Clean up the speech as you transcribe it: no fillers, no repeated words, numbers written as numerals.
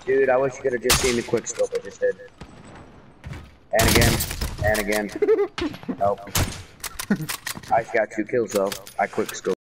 Dude, I wish you could have just seen the quick scope I just did. And again. And again. Nope. I got 2 kills though. I quick scope.